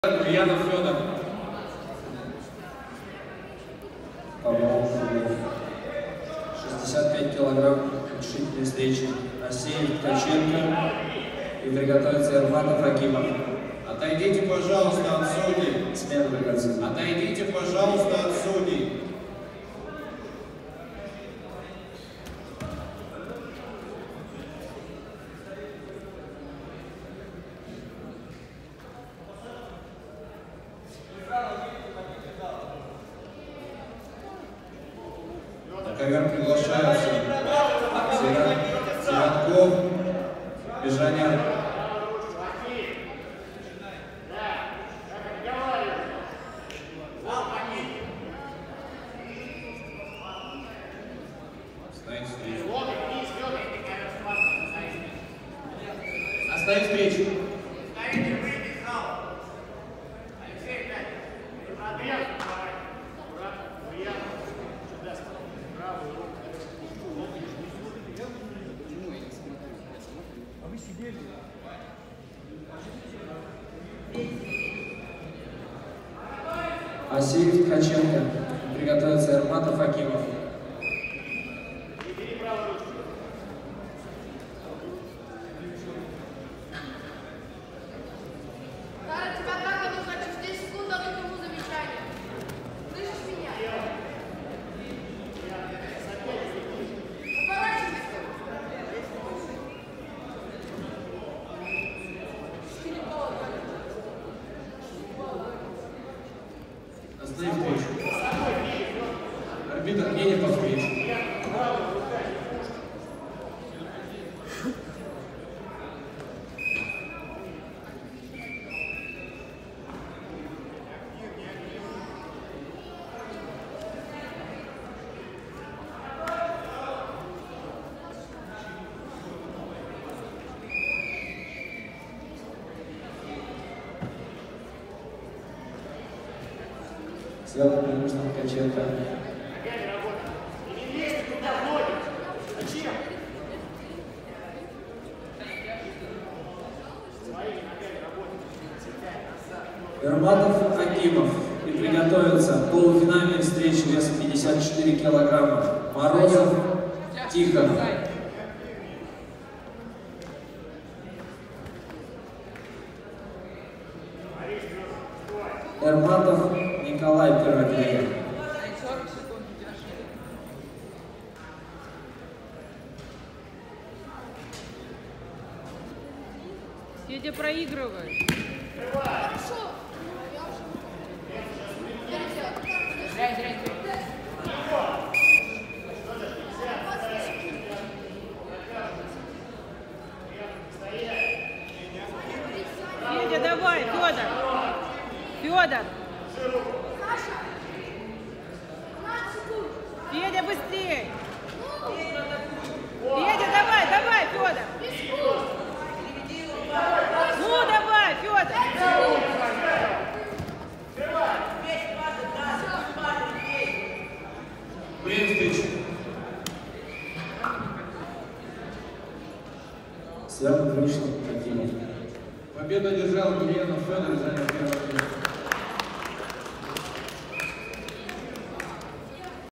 Ульянов Федор. Павлов 65 килограмм, решительной встречи. Асеев, Ткаченко. И приготовится Эрматов, Акимов. Отойдите, пожалуйста, от судей. Смена приготовится. Отойдите, пожалуйста, от судей. На ковер приглашаются Зеленков, Бежанян. Оставить встречу. Асеев, Ткаченко. Приготовится Эрматов, Акимов. Оставить встречу. Арбитр мнение по встрече. Связано преимуществом Ткаченко. Эрматов, Акимов. И приготовился к полуфинальной встрече весом 54 килограмма. Морозов, Тихонов. Эрматов, Николай, первая тренер. Федя проигрывает. Федя, давай, Федор. Федор. Федя, быстрее. Федя, давай, давай, Федор. Ну, давай, Федор. Время встречи. Связано преимуществом Акимов. Победу одержал Ульянов Федор, занял первое место.